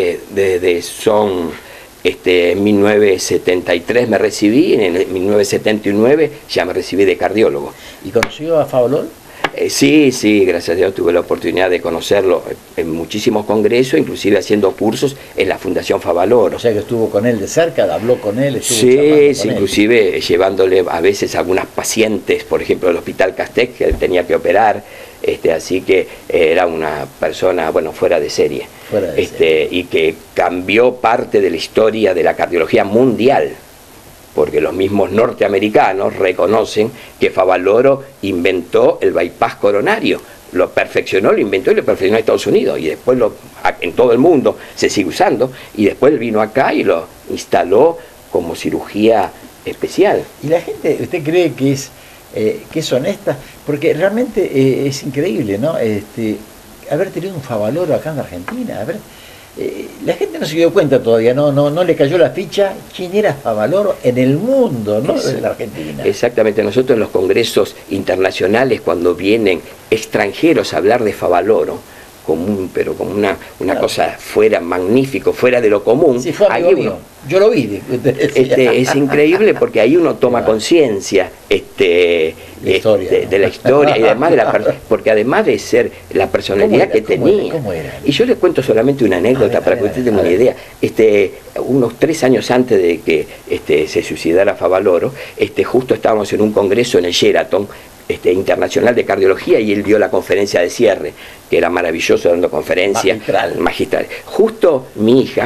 en 1973 me recibí, en 1979 ya me recibí de cardiólogo. ¿Y conoció a Favaloro? Sí, gracias a Dios tuve la oportunidad de conocerlo en muchísimos congresos, inclusive haciendo cursos en la Fundación Favaloro. O sea que estuvo con él de cerca, habló con él, inclusive llevándole a veces a algunas pacientes, por ejemplo, del Hospital Castec, que él tenía que operar, así que era una persona, fuera de serie. Y que cambió parte de la historia de la cardiología mundial, porque los mismos norteamericanos reconocen que Favaloro inventó el bypass coronario, lo perfeccionó, lo inventó y lo perfeccionó en Estados Unidos, y después en todo el mundo se sigue usando, y después vino acá y lo instaló como cirugía especial. ¿Y la gente, usted cree que es honesta? Porque realmente es increíble, ¿no? Haber tenido un Favaloro acá en Argentina, La gente no se dio cuenta todavía, no le cayó la ficha quién era Favaloro en el mundo, no de la Argentina. Exactamente, nosotros en los congresos internacionales, cuando vienen extranjeros a hablar de Favaloro, pero como una cosa magnífico, fuera de lo común. Sí, fue amigo mío. Yo lo vi. Es increíble porque ahí uno toma conciencia de la historia y además porque además de ser la personalidad que tenía. ¿Cómo era? Y yo les cuento solamente una anécdota para que ustedes tengan una idea. Unos 3 años antes de que se suicidara Favaloro, justo estábamos en un congreso en el Sheraton internacional de cardiología y él dio la conferencia de cierre, que era maravilloso dando conferencias magistral. Justo mi hija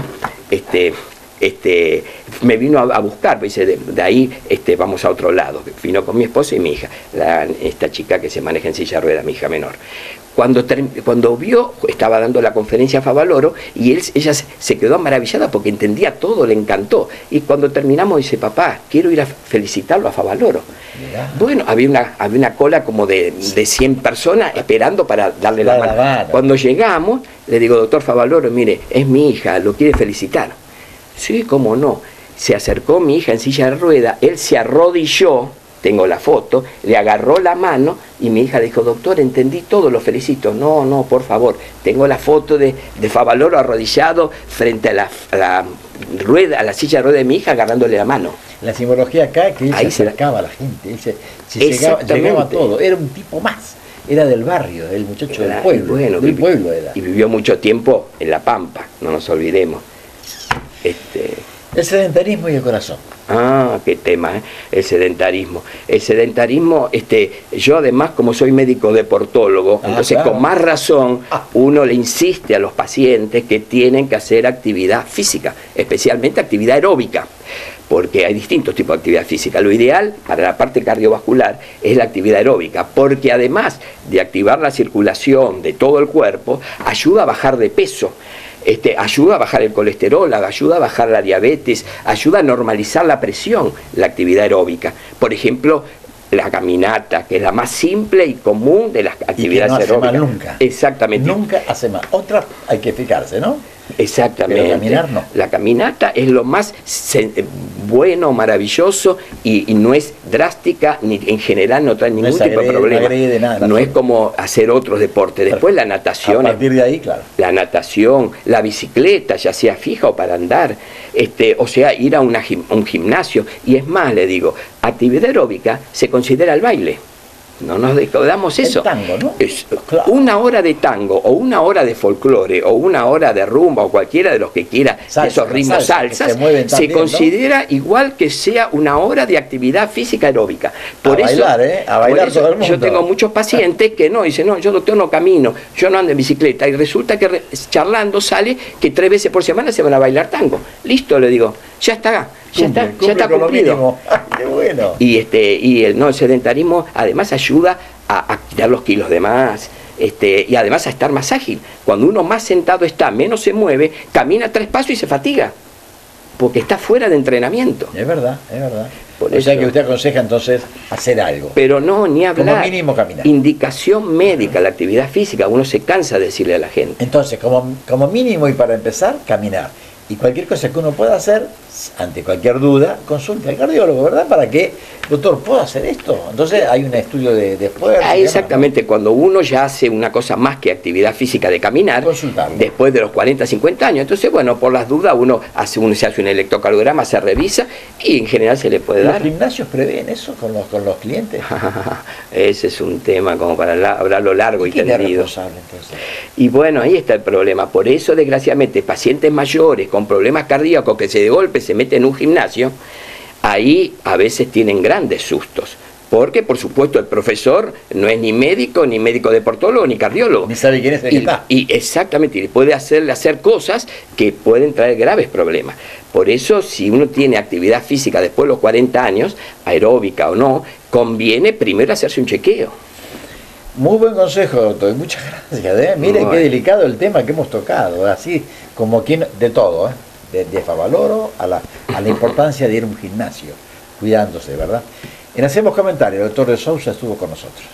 me vino a buscar, dice, de ahí vamos a otro lado. Vino con mi esposa y mi hija, esta chica que se maneja en silla de ruedas, mi hija menor. Cuando vio, estaba dando la conferencia a Favaloro y ella se quedó maravillada porque entendía todo, le encantó. Y cuando terminamos dice, papá, quiero ir a felicitarlo a Favaloro. Mirá. Bueno, había una cola como de 100 personas esperando para darle la mano. Cuando llegamos, le digo, doctor Favaloro, mire, es mi hija, lo quiere felicitar. Sí, cómo no. Se acercó mi hija en silla de ruedas, él se arrodilló, tengo la foto, le agarró la mano y mi hija dijo, doctor, entendí todo, lo felicito. No, por favor, tengo la foto de Favaloro arrodillado frente a la rueda, a la silla de ruedas de mi hija, agarrándole la mano. La simbología acá, que él se acercaba a la gente, llegaba todo, era un tipo más. Era del barrio, el muchacho del pueblo. Bueno, pueblo era. Y vivió mucho tiempo en La Pampa, no nos olvidemos. El sedentarismo y el corazón. Ah, qué tema, ¿eh? El sedentarismo. El sedentarismo, yo además, como soy médico deportólogo, entonces con más razón uno le insiste a los pacientes que tienen que hacer actividad física, especialmente actividad aeróbica, porque hay distintos tipos de actividad física. Lo ideal para la parte cardiovascular es la actividad aeróbica, porque además de activar la circulación de todo el cuerpo, ayuda a bajar de peso. Ayuda a bajar el colesterol, ayuda a bajar la diabetes, ayuda a normalizar la presión, la actividad aeróbica. Por ejemplo, la caminata, que es la más simple y común de las actividades aeróbicas. No hace mal nunca. Exactamente. Nunca hace mal. Otra hay que fijarse, ¿no? Exactamente. Pero caminar no. La caminata es lo más bueno, maravilloso y no es drástica, ni en general no trae ningún tipo de problema. No agrede nada. No es como hacer otros deportes. Después la natación. A partir de ahí, claro. La natación, la bicicleta, ya sea fija o para andar, o sea, ir a un gimnasio. Y es más, le digo, actividad aeróbica se considera el baile. No nos descuidamos eso. El tango, ¿no? Claro. Una hora de tango o una hora de folclore o una hora de rumba o cualquiera de los que quiera, esos ritmos salsas, se considera, ¿no?, igual que sea una hora de actividad física aeróbica. Por eso, bailar, a bailar todo el mundo. Yo tengo muchos pacientes que dicen, no, yo doctor no camino, yo no ando en bicicleta, y resulta que charlando sale que 3 veces por semana se van a bailar tango. Listo, le digo, ya está cumplido. Qué bueno. Y el sedentarismo además ayuda a quitar los kilos de más, y además a estar más ágil. Cuando uno más sentado está, menos se mueve, camina 3 pasos y se fatiga, porque está fuera de entrenamiento. Es verdad. O sea que usted aconseja entonces hacer algo. Pero no, ni hablar. Como mínimo caminar. Indicación médica, la actividad física, uno se cansa de decirle a la gente. Entonces, como mínimo y para empezar, caminar. Y cualquier cosa que uno pueda hacer, ante cualquier duda, consulte al cardiólogo, ¿verdad? Para que, doctor, ¿puedo hacer esto? Entonces hay un estudio de fuerza. Exactamente, ¿no? Cuando uno ya hace una cosa más que actividad física de caminar, después de los 40, 50 años, entonces, bueno, por las dudas uno se hace un electrocardiograma, se revisa y en general se le puede dar. ¿Los gimnasios prevén eso con los clientes? Ese es un tema como para hablarlo largo y tendido. ¿Quién es responsable entonces? Y bueno, ahí está el problema. Por eso, desgraciadamente, pacientes mayores con problemas cardíacos que de golpe se meten en un gimnasio, ahí a veces tienen grandes sustos. Porque, por supuesto, el profesor no es ni médico deportólogo, ni cardiólogo. Ni sabe quién es el que está. Y exactamente, y puede hacer cosas que pueden traer graves problemas. Por eso, si uno tiene actividad física después de los 40 años, aeróbica o no, conviene primero hacerse un chequeo. Muy buen consejo, doctor. Muchas gracias. Miren qué delicado el tema que hemos tocado. Así como de todo, de Favaloro a la importancia de ir a un gimnasio, cuidándose, ¿verdad? En Hacemos Comentarios, el doctor de Sousa estuvo con nosotros.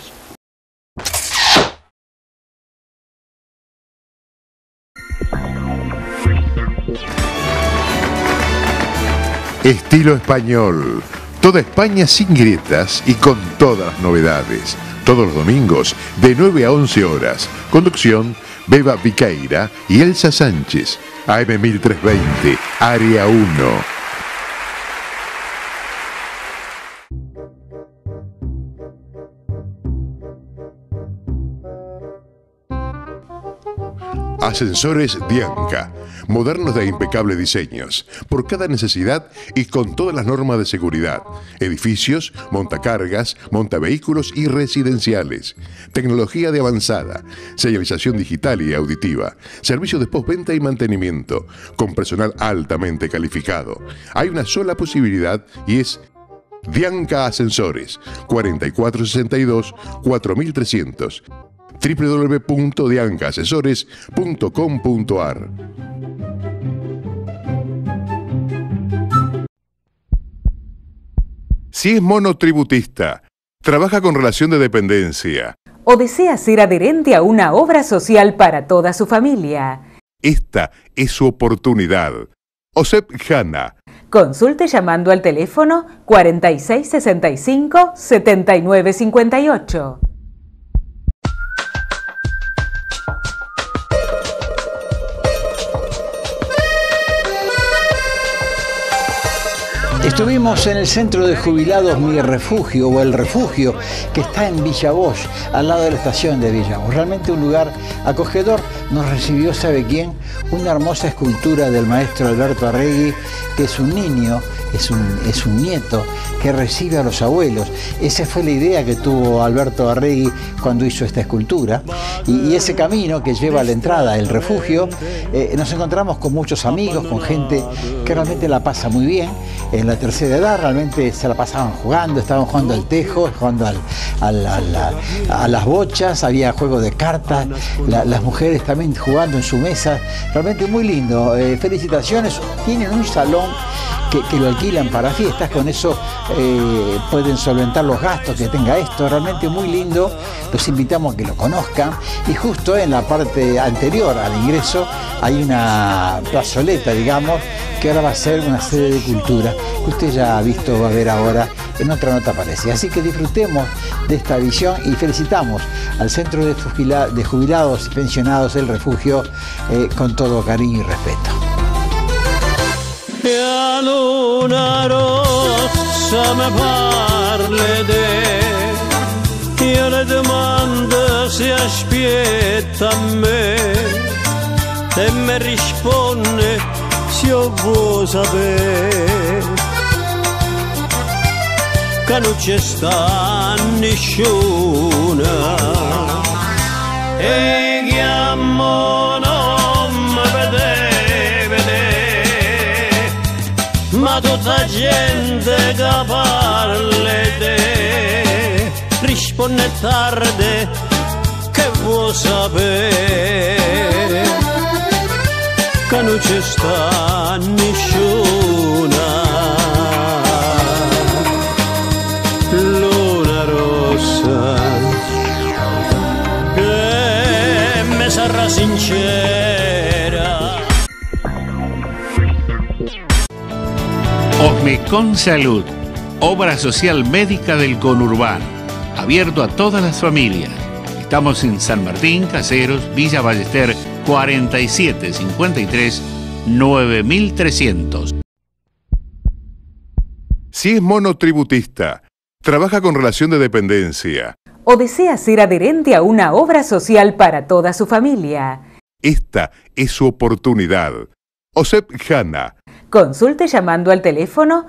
Estilo español. Toda España sin grietas y con todas las novedades. Todos los domingos de 9 a 11 horas. Conducción Beba Viqueira y Elsa Sánchez. AM 1320, Área 1. Ascensores Dianca, modernos de impecables diseños, por cada necesidad y con todas las normas de seguridad. Edificios, montacargas, montavehículos y residenciales. Tecnología de avanzada, señalización digital y auditiva, servicios de postventa y mantenimiento, con personal altamente calificado. Hay una sola posibilidad y es Dianca Ascensores, 4462-4300. www.diancaasesores.com.ar. Si es monotributista, trabaja con relación de dependencia o desea ser adherente a una obra social para toda su familia, esta es su oportunidad. OSEP Jana. Consulte llamando al teléfono 4665-7958. Estuvimos en el centro de jubilados Mi Refugio, o El Refugio, que está en Villa Bosch, al lado de la estación de Villa Bosch. Realmente un lugar acogedor. Nos recibió, ¿sabe quién? Una hermosa escultura del maestro Alberto Arregui, que es un niño, es un nieto, que recibe a los abuelos. Esa fue la idea que tuvo Alberto Arregui cuando hizo esta escultura. Y ese camino que lleva a la entrada El Refugio, nos encontramos con muchos amigos, con gente que realmente la pasa muy bien. En la tercera edad realmente se la pasaban jugando, estaban jugando al tejo, jugando a las bochas, había juego de cartas, las mujeres también jugando en su mesa, realmente muy lindo. Felicitaciones, tienen un salón que lo alquilan para fiestas, con eso pueden solventar los gastos que tenga esto, realmente muy lindo, los invitamos a que lo conozcan. Y justo en la parte anterior al ingreso hay una plazoleta, digamos, que ahora va a ser una sede de cultura, que usted ya ha visto, va a ver ahora en otra nota parecida. Así que disfrutemos de esta visión y felicitamos al Centro de Jubilados y Pensionados El Refugio con todo cariño y respeto. La luna rossa me parle de, io le domando se aspetta a me e mi risponde se io vuoi sapere che non c'è sta nessuna e chiamo non mi vede, ma tutta gente che parla te risponde tardi che vuoi sapere che non c'è sta nessuna luna rossa che mi sarà sincera. Osmecon Salud, obra social médica del conurbano, abierto a todas las familias. Estamos en San Martín, Caseros, Villa Ballester, 4753-9300. Si es monotributista, trabaja con relación de dependencia o desea ser adherente a una obra social para toda su familia, esta es su oportunidad. OSEP Jana. Consulte llamando al teléfono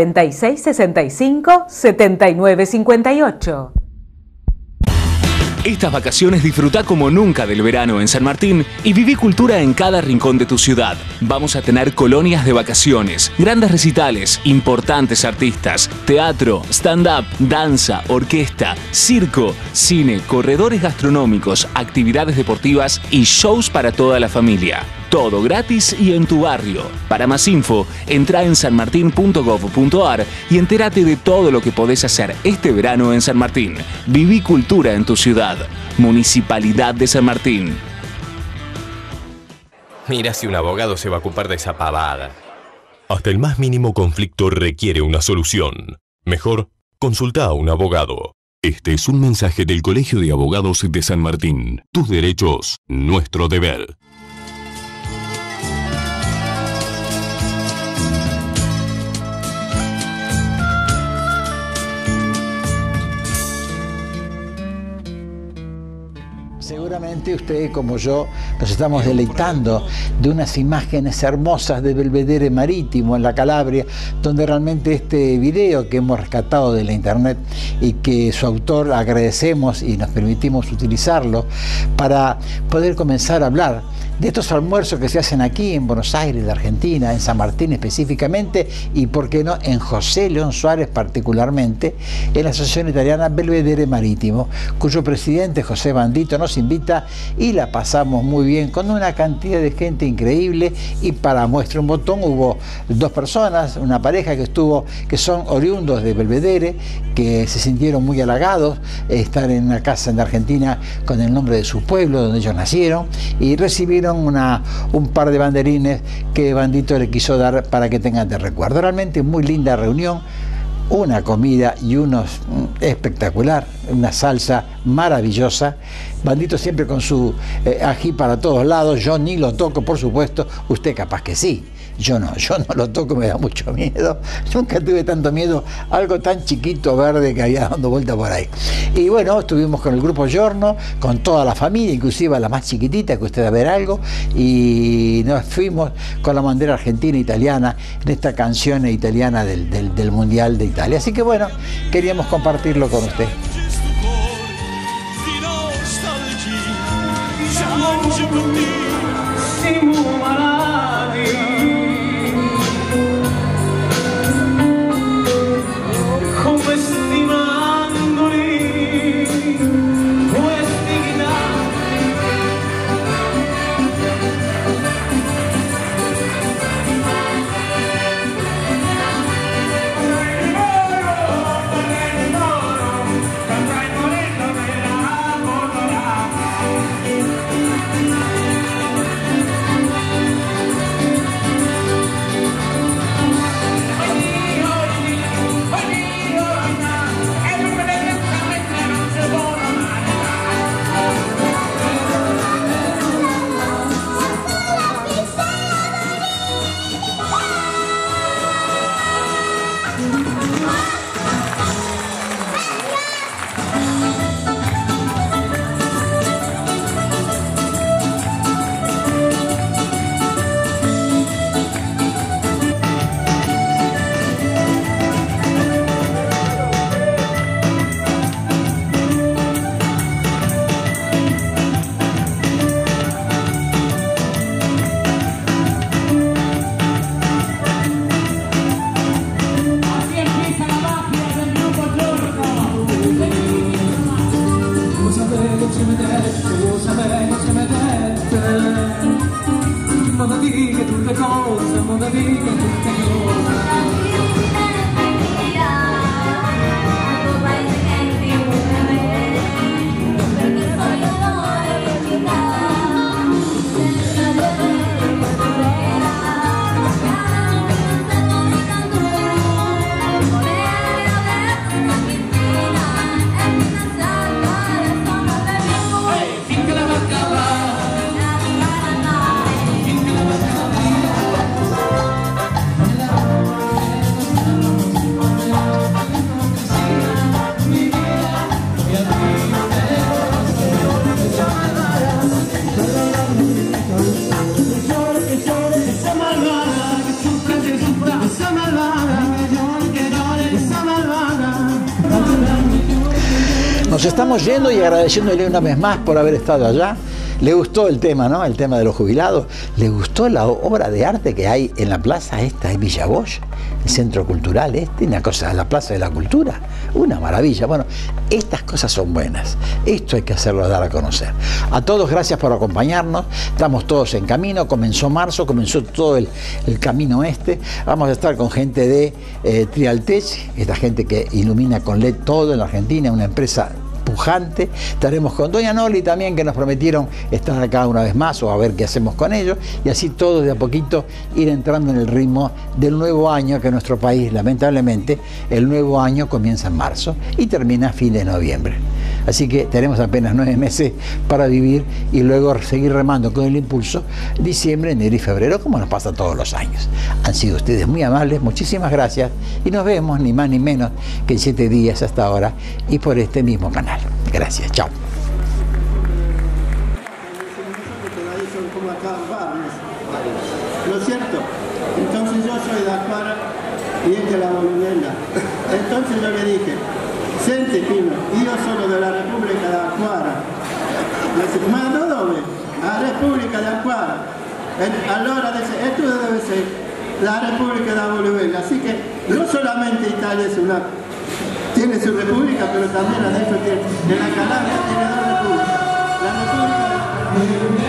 4665-7958. Estas vacaciones disfruta como nunca del verano en San Martín y viví cultura en cada rincón de tu ciudad. Vamos a tener colonias de vacaciones, grandes recitales, importantes artistas, teatro, stand-up, danza, orquesta, circo, cine, corredores gastronómicos, actividades deportivas y shows para toda la familia. Todo gratis y en tu barrio. Para más info, entra en sanmartin.gov.ar y entérate de todo lo que podés hacer este verano en San Martín. Viví cultura en tu ciudad. Municipalidad de San Martín. Mira si un abogado se va a ocupar de esa pavada. Hasta el más mínimo conflicto requiere una solución. Mejor, consulta a un abogado. Este es un mensaje del Colegio de Abogados de San Martín. Tus derechos, nuestro deber. Seguramente usted, como yo, nos estamos deleitando de unas imágenes hermosas de Belvedere Marítimo en la Calabria, donde realmente este video que hemos rescatado de la internet y que su autor agradecemos y nos permitimos utilizarlo para poder comenzar a hablar de estos almuerzos que se hacen aquí en Buenos Aires, de Argentina, en San Martín específicamente, y por qué no en José León Suárez particularmente, en la Asociación Italiana Belvedere Marítimo, cuyo presidente José Bandito nos invita y la pasamos muy bien con una cantidad de gente increíble. Y para muestra un botón hubo dos personas, una pareja que son oriundos de Belvedere, que se sintieron muy halagados estar en una casa en Argentina con el nombre de su pueblo donde ellos nacieron, y recibieron un par de banderines que Bandito le quiso dar para que tengan de recuerdo. Realmente muy linda reunión, una comida y unos espectacular, una salsa maravillosa. Bandito siempre con su ají para todos lados. Yo ni lo toco, por supuesto, usted capaz que sí. Yo no lo toco, me da mucho miedo. Nunca tuve tanto miedo a algo tan chiquito verde que había dando vuelta por ahí. Y bueno, estuvimos con el grupo Giorno, con toda la familia, inclusive a la más chiquitita, que usted va a ver algo, y nos fuimos con la bandera argentina e italiana en esta canción italiana del Mundial de Italia. Así que bueno, queríamos compartirlo con usted. Nos estamos yendo y agradeciéndole una vez más por haber estado allá. ¿Le gustó el tema, no? El tema de los jubilados. ¿Le gustó la obra de arte que hay en la plaza esta de Villa Bosch? El centro cultural una cosa, la plaza de la cultura. Una maravilla. Bueno, estas cosas son buenas. Esto hay que hacerlo dar a conocer. A todos, gracias por acompañarnos. Estamos todos en camino. Comenzó marzo, comenzó todo el camino este. Vamos a estar con gente de Trialtech, esta gente que ilumina con LED todo en la Argentina, una empresa pujante. Estaremos con Doña Noli también, que nos prometieron estar acá una vez más o a ver qué hacemos con ellos, y así todos de a poquito ir entrando en el ritmo del nuevo año, que en nuestro país, lamentablemente, el nuevo año comienza en marzo y termina a fin de noviembre. Así que tenemos apenas 9 meses para vivir y luego seguir remando con el impulso diciembre, enero y febrero, como nos pasa todos los años. Han sido ustedes muy amables, muchísimas gracias, y nos vemos ni más ni menos que en 7 días hasta ahora y por este mismo canal. Gracias, chao. ¿No es cierto? Entonces yo soy de Acuara y es de la Bolivia. Entonces yo le dije, senti prima, io sono della Repubblica de Acuara. Ma da dove? La Repubblica de Acuara. Allora dice, e tu debe ser la Repubblica de Bolivia. Así que no solamente Italia es tiene su república, pero también adentro tiene, en la Calabria tiene 2 repúblicas. La República de